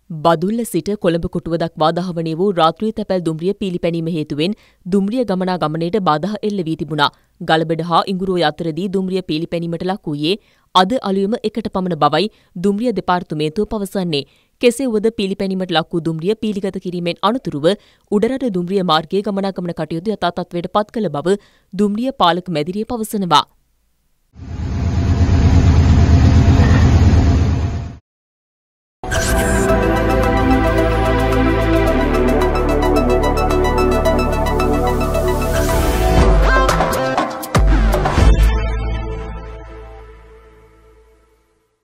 බදුල්ල සිට කොළඹ කොටුව දක්වා දහවනය වූ රාත්‍රී තැපැල් දුම්රිය පීලිපැනීම හේතුවෙන් දුම්රිය ගමනාගමනයට බාධා එල්ල වී තිබුණා. ගලබඩ හා ඉඟුරුව අතරදී දුම්රිය පීලිපැනීමට ලක් වූයේ අද අලුයම එකට පමණ බවයි දුම්රිය දෙපාර්තමේන්තුව පවසන්නේ. කෙසේ වුවද පීලිපැනීමට ලක් වූ දුම්රිය පීලිගත කිරීමෙන් අනතුරුව උඩරට දුම්රිය මාර්ගයේ ගමනාගමන කටයුතු යථා තත්ත්වයට පත් කළ බව දුම්රිය පාලක මැදිරිය පවසනවා.